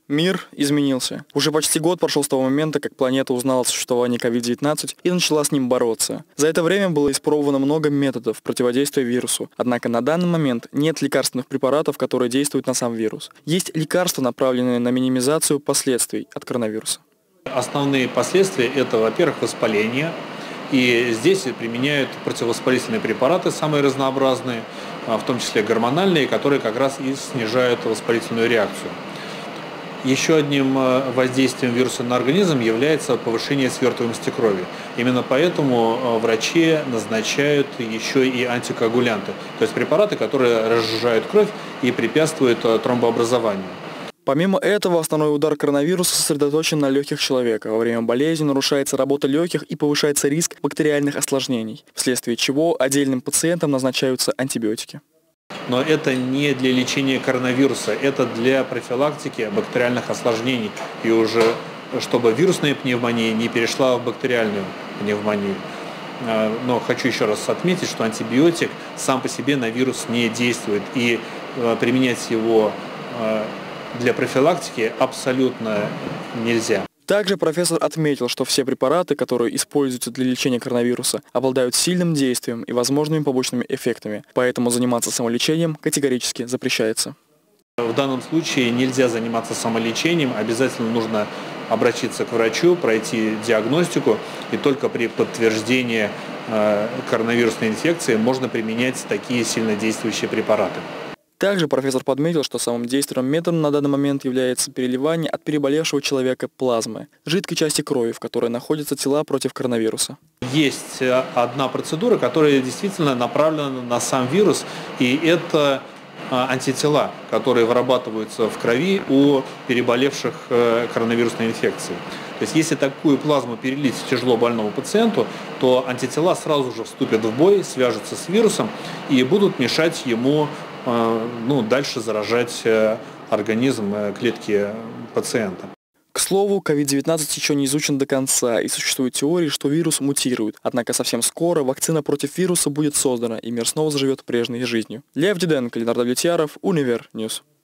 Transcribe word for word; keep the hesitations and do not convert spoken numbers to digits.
Мир изменился. Уже почти год прошел с того момента, как планета узнала о существовании ковид девятнадцать и начала с ним бороться. За это время было испробовано много методов противодействия вирусу, однако на данный момент нет лекарственных препаратов, которые действуют на сам вирус. Есть лекарства, направленные на минимизацию последствий от коронавируса. Основные последствия – это, во-первых, воспаление. И здесь применяют противовоспалительные препараты, самые разнообразные, в том числе гормональные, которые как раз и снижают воспалительную реакцию. Еще одним воздействием вируса на организм является повышение свертываемости крови. Именно поэтому врачи назначают еще и антикоагулянты, то есть препараты, которые разжижают кровь и препятствуют тромбообразованию. Помимо этого, основной удар коронавируса сосредоточен на легких человека. Во время болезни нарушается работа легких и повышается риск бактериальных осложнений, вследствие чего отдельным пациентам назначаются антибиотики. Но это не для лечения коронавируса, это для профилактики бактериальных осложнений. И уже чтобы вирусная пневмония не перешла в бактериальную пневмонию. Но хочу еще раз отметить, что антибиотик сам по себе на вирус не действует. И применять его для профилактики абсолютно нельзя. Также профессор отметил, что все препараты, которые используются для лечения коронавируса, обладают сильным действием и возможными побочными эффектами, поэтому заниматься самолечением категорически запрещается. В данном случае нельзя заниматься самолечением, обязательно нужно обратиться к врачу, пройти диагностику, и только при подтверждении коронавирусной инфекции можно применять такие сильнодействующие препараты. Также профессор подметил, что самым действенным методом на данный момент является переливание от переболевшего человека плазмы, жидкой части крови, в которой находятся тела против коронавируса. Есть одна процедура, которая действительно направлена на сам вирус, и это антитела, которые вырабатываются в крови у переболевших коронавирусной инфекцией. То есть если такую плазму перелить тяжело больному пациенту, то антитела сразу же вступят в бой, свяжутся с вирусом и будут мешать ему ну, дальше заражать организм, клетки пациента. К слову, ковид девятнадцать еще не изучен до конца, и существуют теории, что вирус мутирует. Однако совсем скоро вакцина против вируса будет создана, и мир снова заживет прежней жизнью. Лев Диденко, Ленардо Влетьяров, Универ Ньюс.